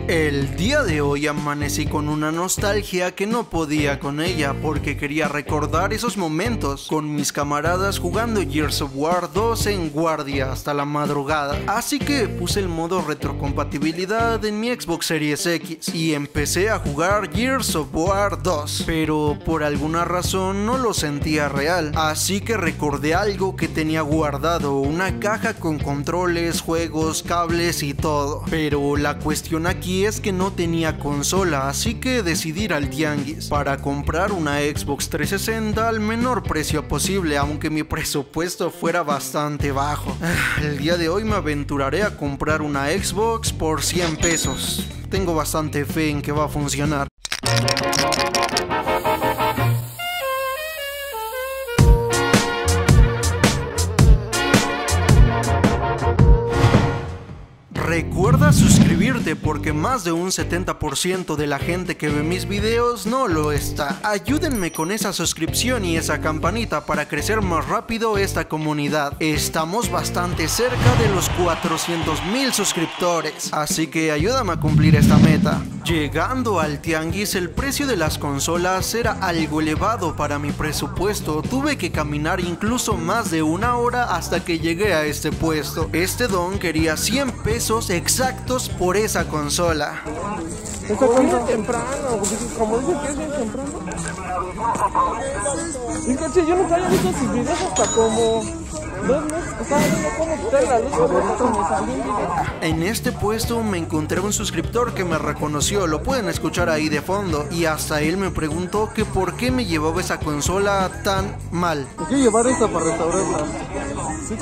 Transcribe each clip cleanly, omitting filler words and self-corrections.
El día de hoy amanecí con una nostalgia que no podía con ella porque quería recordar esos momentos con mis camaradas jugando Gears of War 2 en guardia hasta la madrugada. Así que puse el modo retrocompatibilidad en mi Xbox Series X y empecé a jugar Gears of War 2, pero por alguna razón no lo sentía real, así que recordé algo que tenía guardado, una caja con controles, juegos, cables y todo. Pero la cuestión aquí es que no tenía consola, así que decidí ir al tianguis para comprar una Xbox 360 al menor precio posible, aunque mi presupuesto fuera bastante bajo. El día de hoy me aventuraré a comprar una Xbox por 100 pesos. Tengo bastante fe en que va a funcionar. Recuerda suscribirte porque más de un 70% de la gente que ve mis videos no lo está. Ayúdenme con esa suscripción y esa campanita para crecer más rápido esta comunidad. Estamos bastante cerca de los 400,000 suscriptores, así que ayúdame a cumplir esta meta. Llegando al tianguis, el precio de las consolas era algo elevado para mi presupuesto. Tuve que caminar incluso más de una hora hasta que llegué a este puesto. Este don quería 100 pesos exactos por esa consola. Está bien temprano, como dice que es bien temprano. Fíjate, yo nunca había visto sus videos hasta como 2 meses. Estaba viendo cómo quitar la luz cuando me salió un video. En este puesto me encontré un suscriptor que me reconoció, lo pueden escuchar ahí de fondo, y hasta él me preguntó que por qué me llevaba esa consola tan mal. Hay que llevar esta para restaurarla. Sí,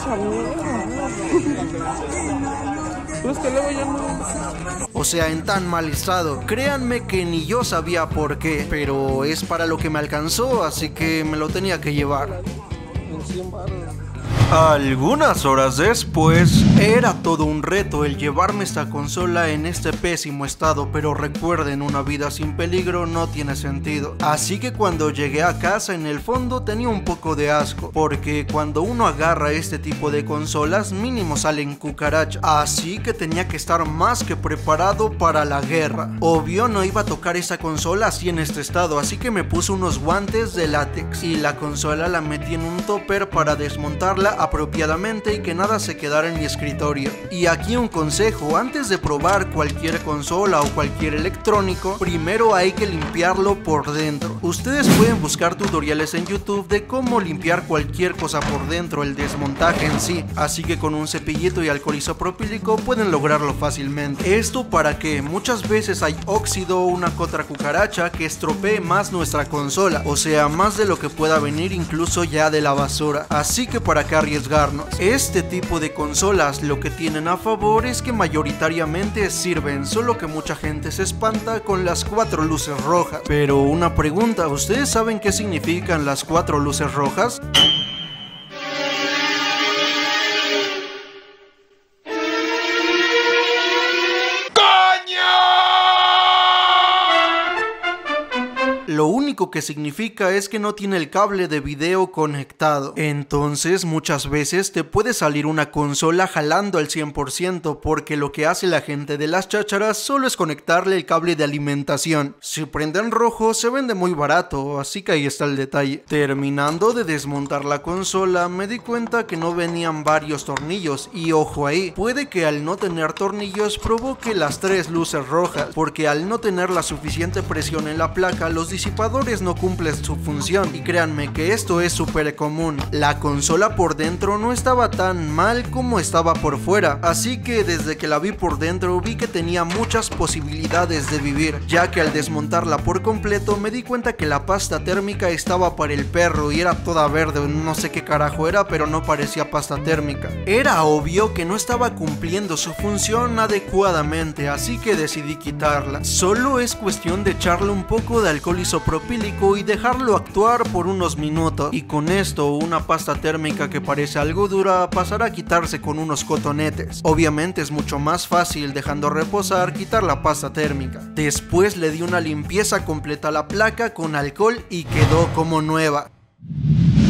pero es que luego ya no. O sea, en tan mal estado. Créanme que ni yo sabía por qué, pero es para lo que me alcanzó, así que me lo tenía que llevar. En 100 baros. Algunas horas después, era todo un reto el llevarme esta consola en este pésimo estado, pero recuerden, una vida sin peligro no tiene sentido. Así que cuando llegué a casa, en el fondo tenía un poco de asco, porque cuando uno agarra este tipo de consolas, mínimo salen cucarachas, así que tenía que estar más que preparado para la guerra. Obvio no iba a tocar esa consola así en este estado, así que me puse unos guantes de látex y la consola la metí en un topper para desmontarla apropiadamente y que nada se quedara en mi escritorio. Y aquí un consejo: antes de probar cualquier consola o cualquier electrónico, primero hay que limpiarlo por dentro. Ustedes pueden buscar tutoriales en YouTube de cómo limpiar cualquier cosa por dentro, el desmontaje en sí, así que con un cepillito y alcohol isopropílico pueden lograrlo fácilmente. Esto para que muchas veces hay óxido o una que otra cucaracha que estropee más nuestra consola, o sea, más de lo que pueda venir incluso ya de la basura, así que para que arriesgarnos. Este tipo de consolas lo que tienen a favor es que mayoritariamente sirven, solo que mucha gente se espanta con las 4 luces rojas. Pero una pregunta, ¿ustedes saben qué significan las 4 luces rojas? Lo único que significa es que no tiene el cable de video conectado. Entonces muchas veces te puede salir una consola jalando al 100% porque lo que hace la gente de las chácharas solo es conectarle el cable de alimentación. Si prende en rojo se vende muy barato, así que ahí está el detalle. Terminando de desmontar la consola me di cuenta que no venían varios tornillos y ojo ahí, puede que al no tener tornillos provoque las 3 luces rojas, porque al no tener la suficiente presión en la placa los disipadores no cumplen su función, y créanme que esto es súper común. La consola por dentro no estaba tan mal como estaba por fuera, así que desde que la vi por dentro vi que tenía muchas posibilidades de vivir, ya que al desmontarla por completo me di cuenta que la pasta térmica estaba para el perro y era toda verde, no sé qué carajo era, pero no parecía pasta térmica. Era obvio que no estaba cumpliendo su función adecuadamente, así que decidí quitarla. Solo es cuestión de echarle un poco de alcohol isopropílico y dejarlo actuar por unos minutos, y con esto una pasta térmica que parece algo dura pasará a quitarse con unos cotonetes. Obviamente es mucho más fácil dejando reposar quitar la pasta térmica. Después le di una limpieza completa a la placa con alcohol y quedó como nueva.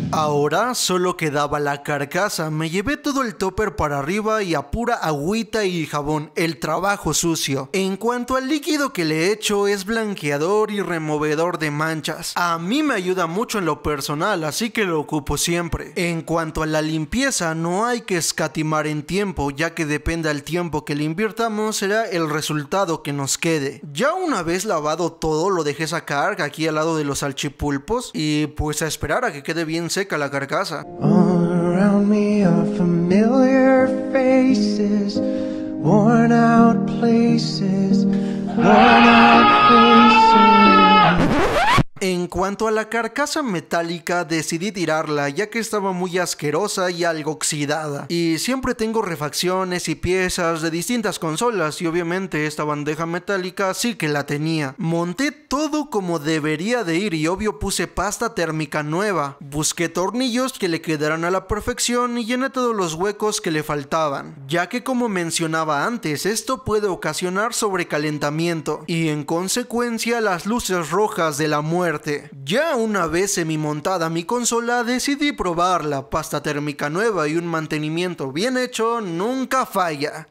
Ahora solo quedaba la carcasa, me llevé todo el topper para arriba y a pura agüita y jabón, el trabajo sucio. En cuanto al líquido que le echo, es blanqueador y removedor de manchas. A mí me ayuda mucho en lo personal, así que lo ocupo siempre. En cuanto a la limpieza, no hay que escatimar en tiempo, ya que depende del tiempo que le invirtamos, será el resultado que nos quede. Ya una vez lavado todo, lo dejé sacar aquí al lado de los salchipulpos y pues a esperar a que quede bien seca la carcasa. All around me are familiar faces, worn out places, worn out faces. En cuanto a la carcasa metálica, decidí tirarla ya que estaba muy asquerosa y algo oxidada. Y siempre tengo refacciones y piezas de distintas consolas y obviamente esta bandeja metálica sí que la tenía. Monté todo como debería de ir y obvio puse pasta térmica nueva. Busqué tornillos que le quedaran a la perfección y llené todos los huecos que le faltaban. Ya que como mencionaba antes, esto puede ocasionar sobrecalentamiento y en consecuencia las luces rojas de la muerte. Ya una vez semi-montada mi consola, decidí probar la pasta térmica nueva y un mantenimiento bien hecho nunca falla.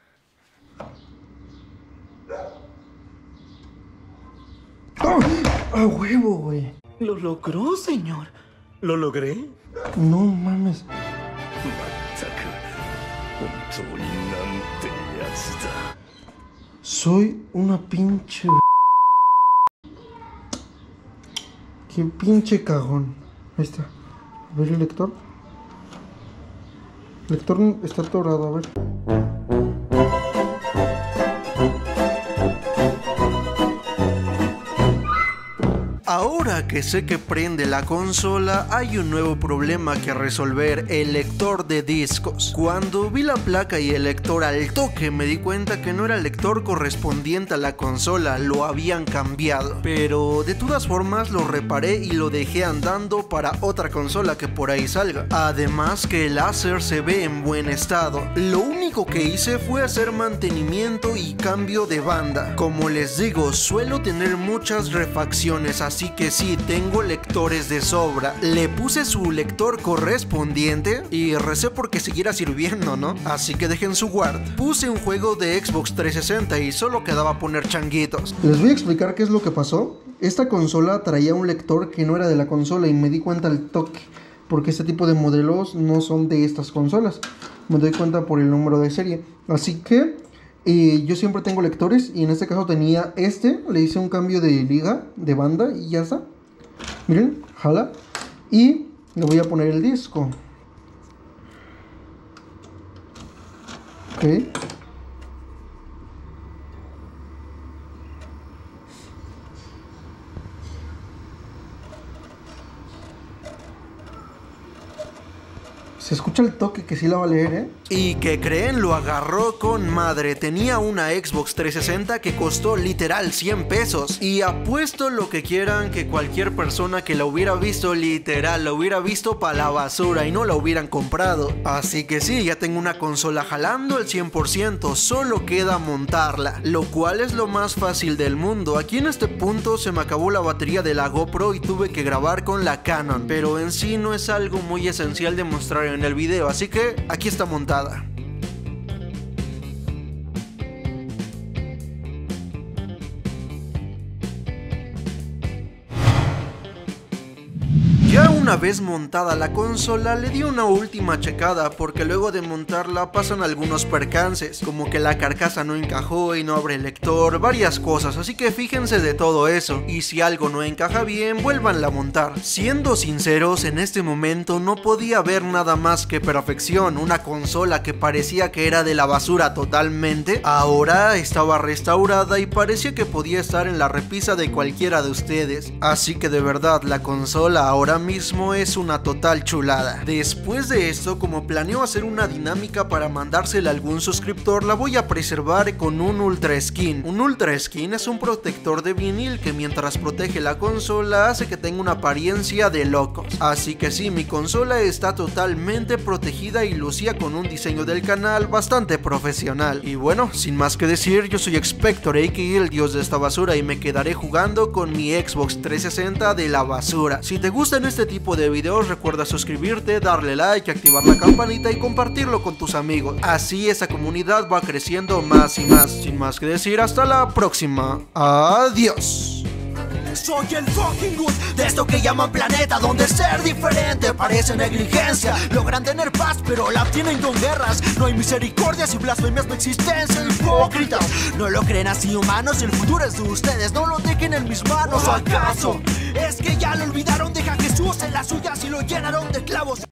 ¡Oh! ¡A huevo, güey! Lo logró, señor. ¿Lo logré? No mames. Soy una pinche... ¡Qué pinche cagón! Ahí está. A ver el lector. El lector está atorado, a ver. Ahora que sé que prende la consola, hay un nuevo problema que resolver: el lector de discos. Cuando vi la placa y el lector, al toque me di cuenta que no era el lector correspondiente a la consola, lo habían cambiado. Pero de todas formas lo reparé y lo dejé andando para otra consola que por ahí salga. Además que el Acer se ve en buen estado. Lo único que hice fue hacer mantenimiento y cambio de banda. Como les digo, suelo tener muchas refacciones, así que sí, tengo lectores de sobra. Le puse su lector correspondiente y recé porque siguiera sirviendo, ¿no? Así que dejé en su guard. Puse un juego de Xbox 360 y solo quedaba poner changuitos. Les voy a explicar qué es lo que pasó. Esta consola traía un lector que no era de la consola y me di cuenta al toque, porque este tipo de modelos no son de estas consolas. Me doy cuenta por el número de serie. Así que yo siempre tengo lectores y en este caso tenía este. Le hice un cambio de liga, de banda y ya está. Miren, jala. Y le voy a poner el disco. Ok. Se escucha el toque que sí la va a leer, ¿eh? ¿Y qué creen? Lo agarró con madre. Tenía una Xbox 360 que costó literal 100 pesos. Y apuesto lo que quieran que cualquier persona que la hubiera visto, literal, la hubiera visto para la basura y no la hubieran comprado. Así que sí, ya tengo una consola jalando al 100%, solo queda montarla, lo cual es lo más fácil del mundo. Aquí en este punto se me acabó la batería de la GoPro y tuve que grabar con la Canon, pero en sí no es algo muy esencial de mostrar en el video, así que aquí está montada. Ya una vez montada la consola, le di una última checada porque luego de montarla pasan algunos percances, como que la carcasa no encajó y no abre el lector, varias cosas, así que fíjense de todo eso, y si algo no encaja bien, vuélvanla a montar. Siendo sinceros, en este momento no podía ver nada más que perfección. Una consola que parecía que era de la basura totalmente, ahora estaba restaurada y parecía que podía estar en la repisa de cualquiera de ustedes, así que de verdad la consola ahora mismo es una total chulada. Después de esto, como planeo hacer una dinámica para mandársela a algún suscriptor, la voy a preservar con un Ultra Skin. Un Ultra Skin es un protector de vinil que mientras protege la consola hace que tenga una apariencia de locos. Así que sí, mi consola está totalmente protegida y lucía con un diseño del canal bastante profesional. Y bueno, sin más que decir, yo soy Expector, aka el dios de esta basura, y me quedaré jugando con mi Xbox 360 de la basura. Si te gustan este tipo tipo de videos, recuerda suscribirte, darle like, activar la campanita y compartirlo con tus amigos. Así esa comunidad va creciendo más y más. Sin más que decir, hasta la próxima. Adiós. Soy el fucking good de esto que llaman planeta, donde ser diferente parece negligencia. Logran tener paz pero la tienen con guerras. No hay misericordias y blasfemias de existencia. Hipócritas, no lo creen así humanos. El futuro es de ustedes, no lo dejen en mis manos. ¿O acaso es que ya lo olvidaron? Deja a Jesús en las suyas y lo llenaron de clavos.